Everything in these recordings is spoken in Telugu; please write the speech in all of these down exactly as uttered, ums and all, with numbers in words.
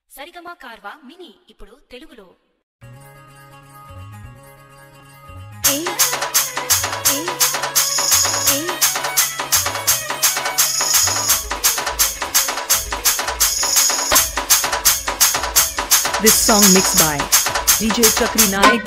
సరిగమ కార్వా మినీ ఇప్పుడు తెలుగులో. This song mixed by D J Chakri Naik.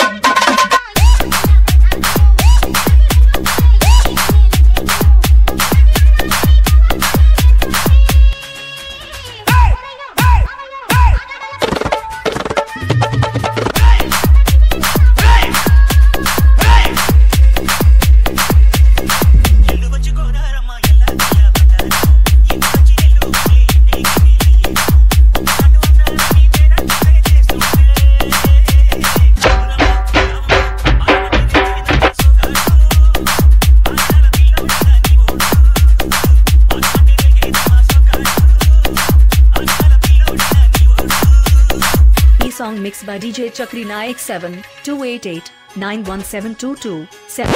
Song mixed by D J Chakri Naik. Seven two eight eight nine one seven two two seven.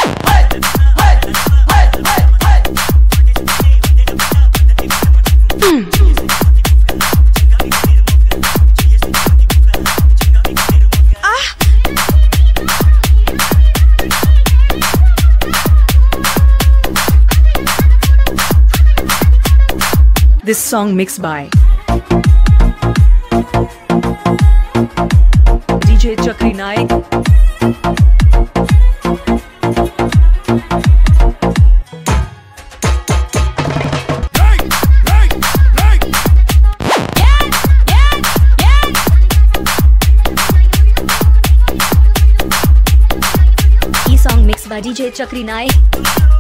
This song mixed by D J Chakri Naik. E song mixed by D J Chakri Naik.